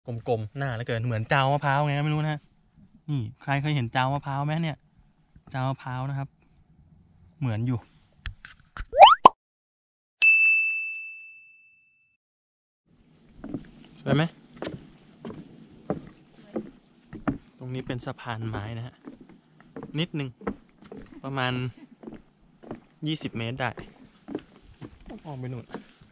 กลมๆหน้าแล้วเกินเหมือนเจ้ามะพร้าวไงไม่รู้นะนี่ใครเคยเห็นเจ้ามะพร้าวไหมเนี่ยเจ้ามะพร้าวนะครับเหมือนอยู่สวยไหมตรงนี้เป็นสะพานไม้นะฮะนิดนึงประมาณ20 เมตรได้ออกไปนู่น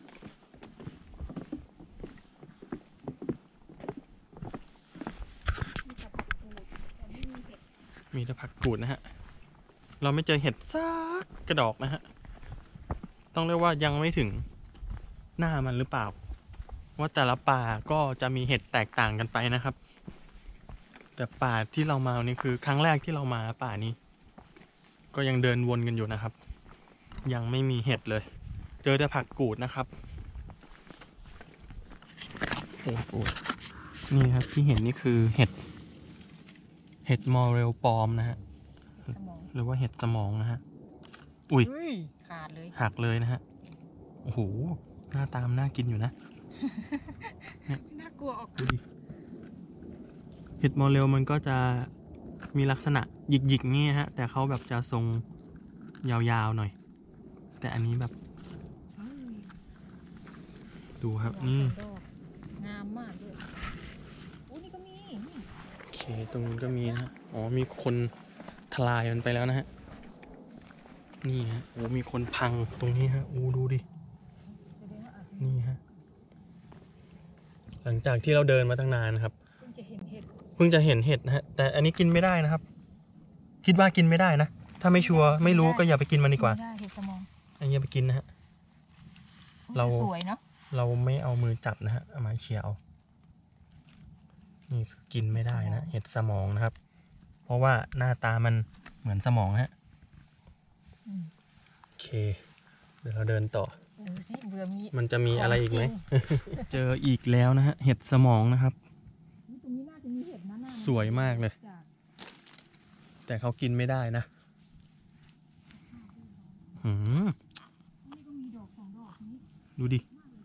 มีแต่ผักกูดนะฮะเราไม่เจอเห็ดซักกระดอกนะฮะต้องเรียกว่ายังไม่ถึงหน้ามันหรือเปล่าว่าแต่ละป่าก็จะมีเห็ดแตกต่างกันไปนะครับแต่ป่าที่เรามานี่คือครั้งแรกที่เรามาป่านี้ก็ยังเดินวนกันอยู่นะครับยังไม่มีเห็ดเลยเจอแต่ผักกูดนะครับโอ้โหนี่ครับที่เห็นนี่คือเห็ดมอเรลปลอมนะฮะหรือว่าเห็ดสมองนะฮะอุ้ยขาดเลยหักเลยนะฮะโอ้โหหน้าตามน่ากินอยู่นะน่ากลัวออกดูดิเห็ดมอเรลมันก็จะมีลักษณะหยิกๆงี้ฮะแต่เขาแบบจะทรงยาวๆหน่อยแต่อันนี้แบบดูครับนี่งามมากเลยโอ้นี่ก็มีโอเคตรงนู้นก็มีนะอ๋อมีคนทลายมันไปแล้วนะฮะนี่ฮะโอ้มีคนพังตรงนี้ฮะโอ้ดูดินี่ฮะหลังจากที่เราเดินมาตั้งนานครับเพิ่งจะเห็นเห็ดนะฮะแต่อันนี้กินไม่ได้นะครับคิดว่ากินไม่ได้นะถ้าไม่ชัวร์ไม่รู้ก็อย่าไปกินมันดีกว่าเห็ดสมองอันนี้อย่าไปกินนะฮะเราสวยเนาะเราไม่เอามือจับนะฮะเอาไม้เขี่ยนี่คือกินไม่ได้นะเห็ดสมองนะครับเพราะว่าหน้าตามันเหมือนสมองฮะโอเคเดี๋ยวเราเดินต่อมันจะมีอะไรอีกไหม เจออีกแล้วนะฮะเห็ดสมองนะครับสวยมากเลยแต่เขากินไม่ได้นะดูดิ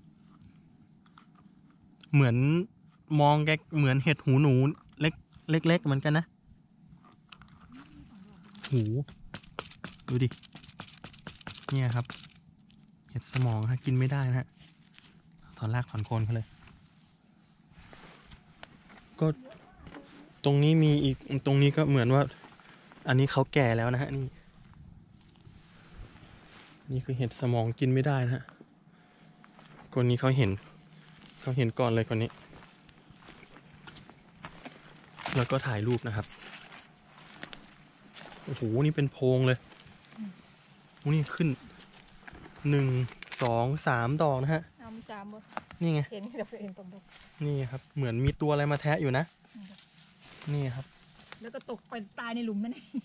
เหมือนมองแกเหมือนเห็ดหูหนูเล็กเหมือนกันนะหูดูดิเนี่ยครับเห็ดสมองฮะกินไม่ได้นะฮะถอนรากถอนโคนเขาเลยก็ตรงนี้มีอีกตรงนี้ก็เหมือนว่าอันนี้เขาแก่แล้วนะฮะนี่คือเห็ดสมองกินไม่ได้นะฮะคนนี้เขาเห็นก่อนเลยคนนี้แล้วก็ถ่ายรูปนะครับโอ้โหนี่เป็นโพรงเลยนี่ขึ้น1 2 3 ดอกนะฮะนี่ไงเห็นตรงนี่ครับเหมือนมีตัวอะไรมาแทะอยู่นะนี่ครับแล้วก็ตกไปตายในหลุมนั่นเอง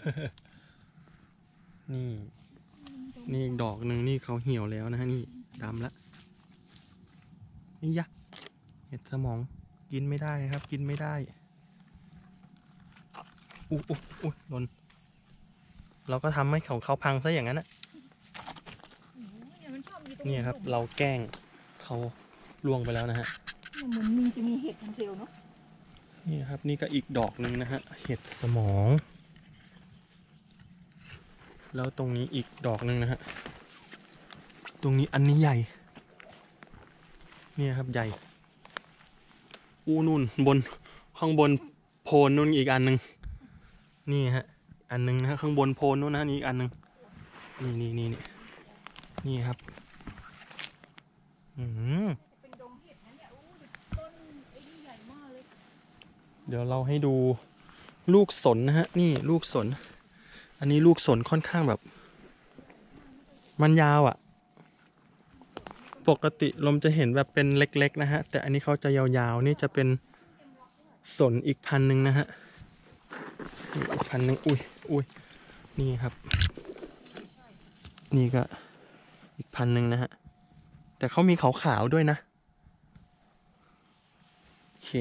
นี่อีกดอกหนึ่งนี่เขาเหี่ยวแล้วนะฮะนี่ดำละนี่ยะเห็ดสมองกินไม่ได้ครับกินไม่ได้อุ๊ยหล่นเราก็ทำให้เขาพังซะอย่างนั้นนะเนี่ยครับเราแกล้งเขาล่วงไปแล้วนะฮะเหมือนจะมีเห็ดเทียวเนาะนี่ครับนี่ก็อีกดอกหนึ่งนะฮะเห็ดสมองแล้วตรงนี้อีกดอกหนึ่งนะฮะตรงนี้อันนี้ใหญ่เนี่ยครับใหญ่นู่นข้างบนโพนนู่นอีกอันหนึ่งนี่ฮะอันหนึ่งนะข้างบนโพนนู่นนะนี่อีกอันหนึ่งนี่ครับเดี๋ยวเราให้ดูลูกสนนะฮะนี่ลูกสนอันนี้ลูกสนค่อนข้างแบบมันยาวอ่ะปกติลมจะเห็นแบบเป็นเล็กๆนะฮะแต่อันนี้เขาจะยาวๆนี่จะเป็นสนอีกพันหนึ่งนะฮะอีกพันหนึ่งอุ้ยนี่ครับนี่ก็อีกพันหนึ่งนะฮะแต่เขามีขาวๆด้วยนะโอเค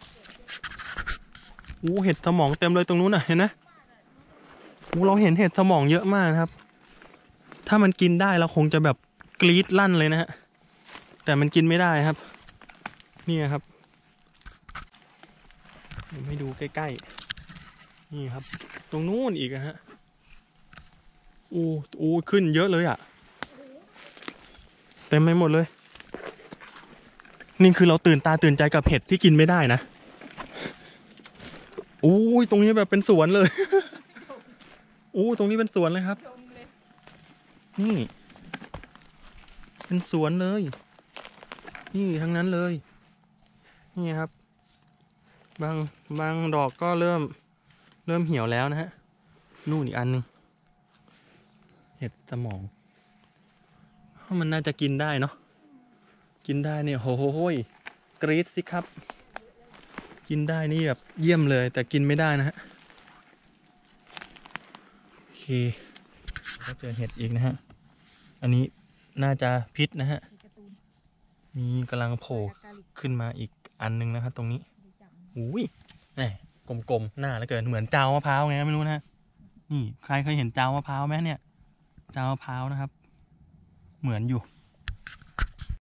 เห็ดสมองเต็มเลยตรงนู้นน่ะเห็นนะเราเห็นเห็ดสมองเยอะมากครับถ้ามันกินได้เราคงจะแบบกรี๊ดลั่นเลยนะฮะแต่มันกินไม่ได้ครับนี่ครับผมให้ดูใกล้ๆนี่ครับ ตรงนู้นอีกนะฮะโอ้ขึ้นเยอะเลยอ่ะเต็มไปหมดเลยนี่คือเราตื่นตาตื่นใจกับเห็ดที่กินไม่ได้นะโอ้ยตรงนี้แบบเป็นสวนเลยโอ้ตรงนี้เป็นสวนเลยครับนี่เป็นสวนเลยนี่ทั้งนั้นเลยนี่ครับบางดอกก็เริ่มเหี่ยวแล้วนะฮะนู่นอีกอันนึงเห็ดสมองมันน่าจะกินได้เนาะกินได้เนี่ยโหยกรี๊ดสิครับกินได้นี่แบบเยี่ยมเลยแต่กินไม่ได้นะฮะโอเคก็เจอเห็ดอีกนะฮะอันนี้น่าจะพิษนะฮะมีกำลังโผล่ขึ้นมาอีกอันนึงนะครับตรงนี้อุ้ยแหมกลมๆหน้าแล้วเกินเหมือนเจ้ามะพร้าวไงไม่รู้นะนี่ใครเคยเห็นเจ้ามะพร้าวไหมเนี่ยเจ้ามะพร้าวนะครับเหมือนอยู่